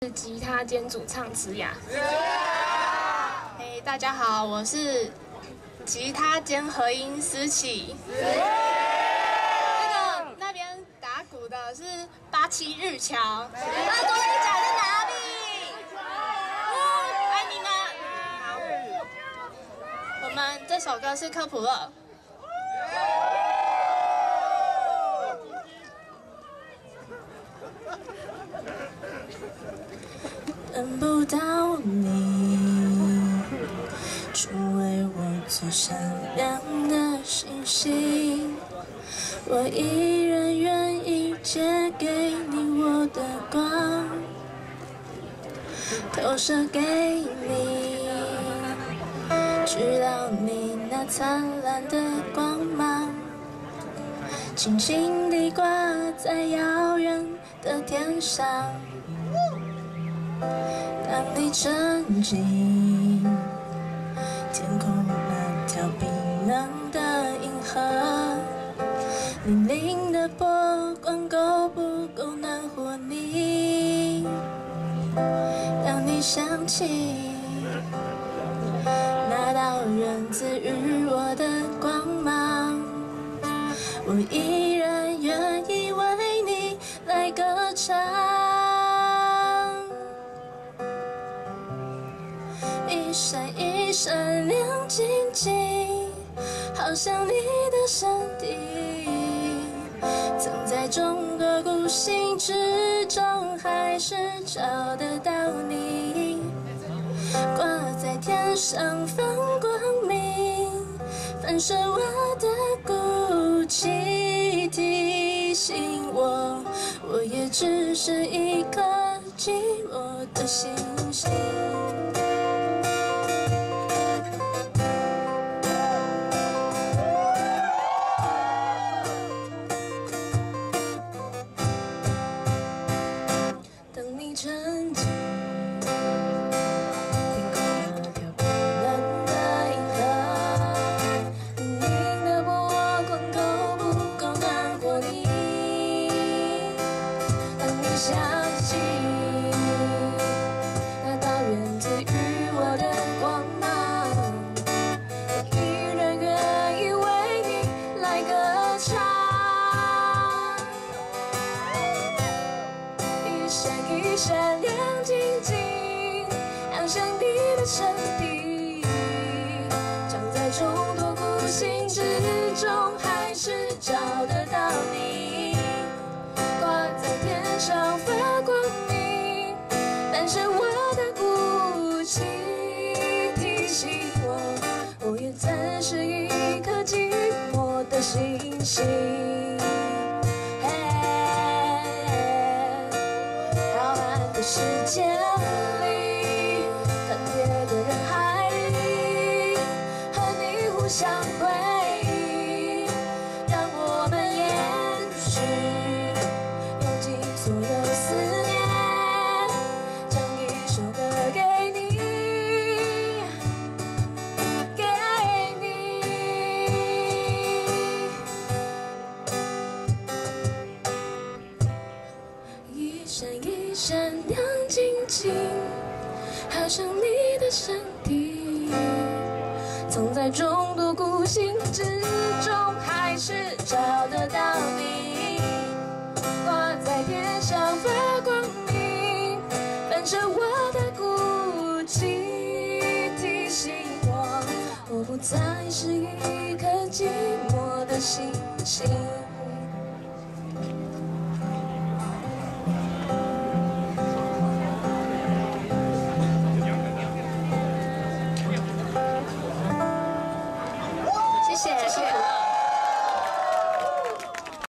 是吉他兼主唱子雅。 嘿，大家好，我是吉他兼和音思琪。那边打鼓的是87日侨。多一甲在哪里？爱你们。好，我们这首歌是科普勒。 等不到你，成为我最闪亮的星星。我依然愿意借给你我的光，投射给你，直到你那灿烂的光芒，轻轻地挂在遥远的天上。 当你沉浸天空那条冰冷的银河，粼粼的波光够不够暖和你？当你想起那道源自于我的光芒，我依然愿意为你来歌唱。 一闪一闪亮晶晶，好像你的身体，藏在众多孤星之中，还是找得到你。挂在天上放光明，反射我的孤寂，提醒我，我也只是一颗寂寞的星星。 沉浸天空那条冰冷的银河，粼粼的波光够不够暖和你？当你想起那道源自于我的光芒，我依然愿意为你来歌唱。 一闪亮晶晶，好像你的身体，藏在众多孤星之中，还是找得到你。挂在天上发光明，但是我的孤寂提醒我，我也曾是一颗寂寞的星星。 世界里，看别的人海里，和你互相回忆，让我们延续，用尽所有思念，将一首歌给你，给你。一闪一闪亮晶晶，好像你的身体，藏在众多孤星之中，还是找得到你。挂在天上发光明，反射我的孤寂，提醒我，我不再是一颗寂寞的星星。